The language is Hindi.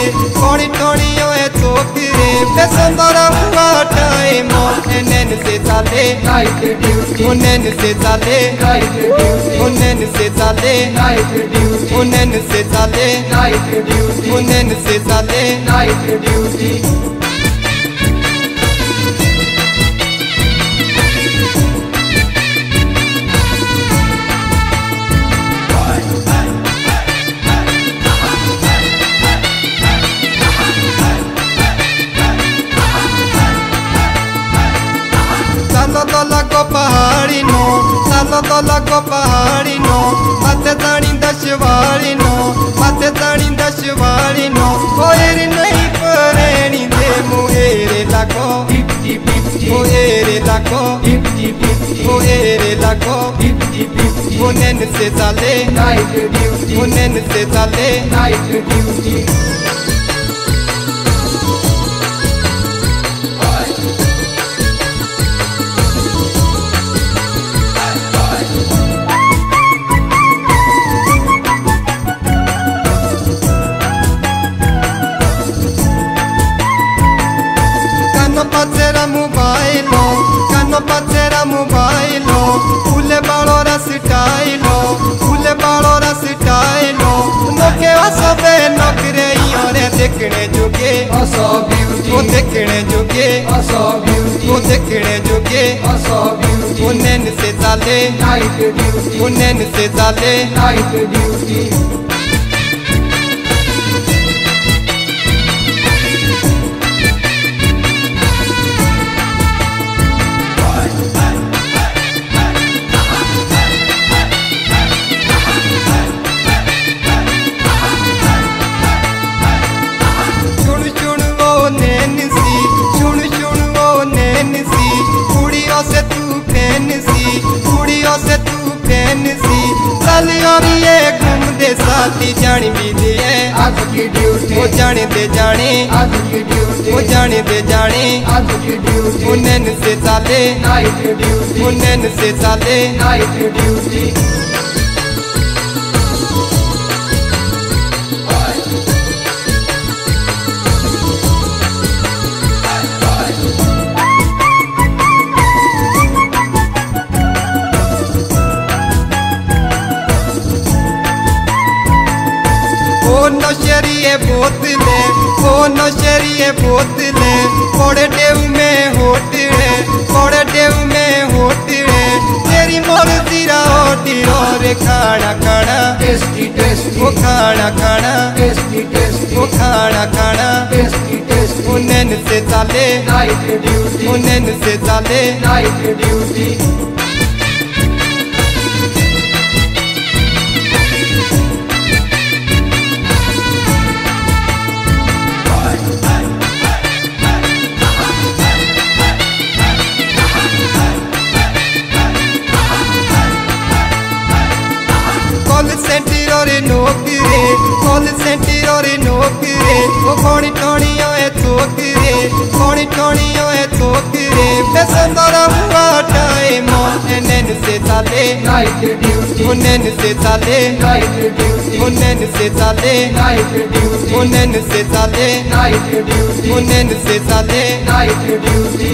थोड़ी थोड़ी ओए छोकरे बेसंदर हुआ टाइम नैन से चाले नाइट ड्यूटी नैन से चाले नाइट ड्यूटी नैन से चाले नाइट ड्यूटी नैन से चाले नाइट ड्यूटी नैन से चाले नाइट ड्यूटी लगो पहाड़ी नो सालो तो लगो पहाड़ी नो माथे जानी दशवारी नो माथे जानी दशवारी नो कोयर नहीं परेणी दे मुहेरे लगो 50-50 मुहेरे लगो 50-50 मुहेरे लगो 50-50 नैन से चाले नाइट ड्यूटी नैन से चाले नाइट ड्यूटी पचेरा मोबाइलो कानो पचेरा मोबाइलो फूले बाड़ो रस टाइलो फूले बाड़ो रस टाइलो नोके असबे नकरे योरे देखने जोगे असो ब्यूटी वो देखने जोगे असो ब्यूटी वो देखने जोगे असो ब्यूटी वो नैन से चाले नाइट ड्यूटी वो नैन से चाले नाइट ड्यूटी से तू फैन सी साली और ये घूम दे साथी जानी भी दे आज की ड्यूटी वो जाने दे जाने आज की ड्यूटी वो जाने दे जाने आज की ड्यूटी वो नैन से चाले नाइट ड्यूटी वो नैन से चाले नाइट ड्यूटी नशेरिए बोतले ओ नशेरिए बोतले कोड़े डेव में होटले कोड़े डेव में होटले तेरी मर्जी रा होटी रे खाना खाना टेस्टी टेस्टी वो खाना खाना टेस्टी टेस्टी वो खाना खाना टेस्टी टेस्टी वो नैन से चाले नाइट ड्यूटी वो नैन से चाले नाइट ड्यूटी कॉल सेंटर और नौकरे वो कोणी टोणी ओए छोकरे कोणी टोणी ओए छोकरे बेसंदर हुआ टाइम नैन से चाले नाइट ड्यूटी वो नैन से चाले नाइट ड्यूटी वो नैन से चाले नाइट ड्यूटी वो नैन से चाले नाइट ड्यूटी वो नैन से चाले नाइट ड्यूटी